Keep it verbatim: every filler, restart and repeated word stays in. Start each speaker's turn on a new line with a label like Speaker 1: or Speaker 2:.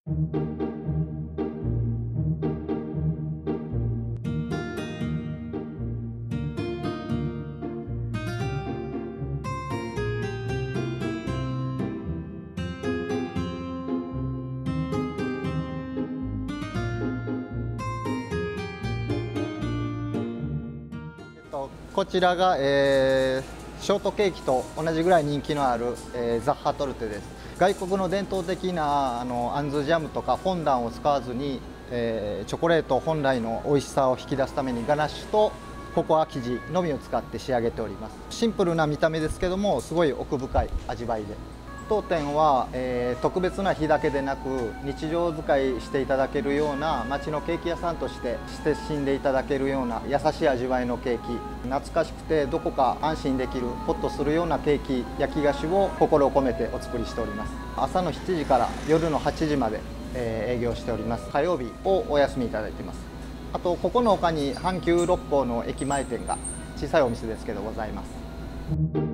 Speaker 1: こちらが、えー、ショートケーキと同じぐらい人気のある、えー、ザッハトルテです。外国の伝統的なあのあんずジャムとかフォンダンを使わずに、えー、チョコレート本来の美味しさを引き出すためにガナッシュとココア生地のみを使って仕上げております。シンプルな見た目ですけども、すごい奥深い味わいで。当店は、えー、特別な日だけでなく日常使いしていただけるような街のケーキ屋さんとして親しんでいただけるような優しい味わいのケーキ、懐かしくてどこか安心できるホッとするようなケーキ焼き菓子を心を込めてお作りしております。朝のしちじから夜のはちじまで、えー、営業しております。火曜日をお休みいただいています。あとここの他に阪急六甲の駅前店が小さいお店ですけどございます。